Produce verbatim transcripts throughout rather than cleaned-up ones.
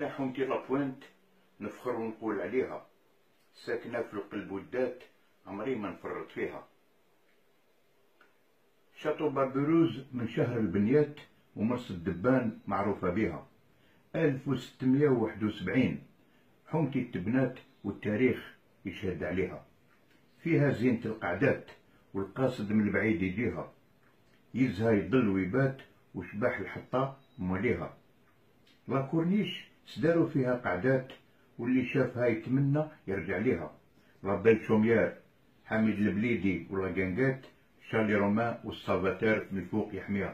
حومتي لابوينت نفخر ونقول عليها ساكنة في القلب والذات، عمري ما نفرط فيها. شاطو بابروز من شهر البنيات ومرس الدبان معروفة بها. ألف وستمية وواحد وسبعين حومتي تبنات والتاريخ يشهد عليها. فيها زينة القعدات والقاصد من البعيد يجيها، يزها يضل ويبات وشباح الحطة موليها. لاكورنيش سداروا فيها قعدات واللي شافها يتمنى يرجع ليها. لابيل شوميار، حميد البليدي ولاكانكات، شارلي رومان والسافاتير من الفوق يحميها.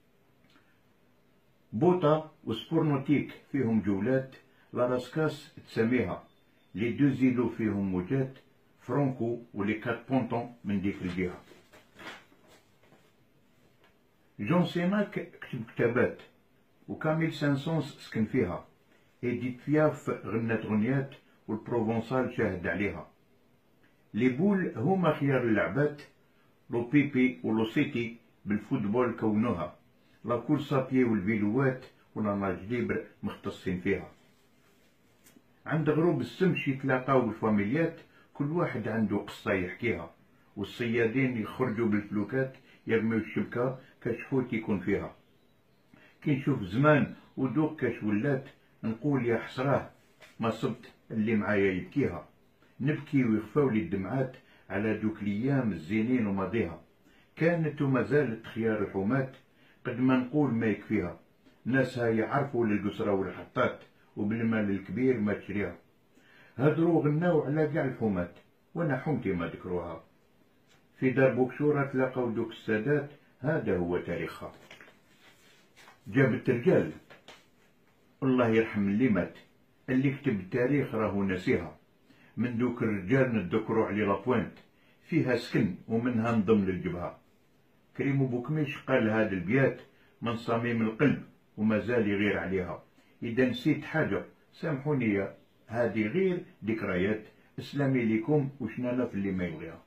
بوطا وسبورنوتيك فيهم جولات، لاراسكاس تسميها. لي دو زيلو فيهم موجات، فرانكو ولي كات بونطون من ديك الجهة. جون سيناك كتب كتابات وكاميل سانسونس سكن فيها. إديت بياف غنت غنيات والبروفونسال شاهد عليها. لي بول هما خيار اللعبات، لو بيبي ولو سيتي بالفوتبول كونوها. لا كورسا بيي والفيلوات ولا ناج ليبر مختصين فيها. عند غروب الشمس يتلاقاو بالفاميليات، كل واحد عنده قصة يحكيها، والصيادين يخرجوا بالفلوكات يرميو الشبكة كشحوت يكون فيها. كي نشوف زمان ودوق كاش ولات نقول يا حسراه ما صبت اللي معايا يبكيها. نبكي ويخفاولي الدمعات على دوك الايام الزينين وماضيها. كانت وما زالت خيار الحومات قد ما نقول ما يكفيها. ناسها يعرفوا للقسرة والحطات وبالمال الكبير ما تشريها. هدرو غناو على كاع الحومات وانا حومتي ما ذكروها. في دار بوكشورة تلاقاو دوك السادات، هذا هو تاريخها. جابت رجال، الله يرحم اللي مات، اللي كتب التاريخ راهو ناسيها. من دوك الرجال نتذكرو علي لابوينت، فيها سكن ومنها نضم للجبهة. كريمو بوكميش قال هاد البيات من صميم القلب ومازال يغير عليها. إذا نسيت حاجة سامحوني، هادي غير ذكريات. اسلامي ليكم وشنانا في اللي ما يبغيها.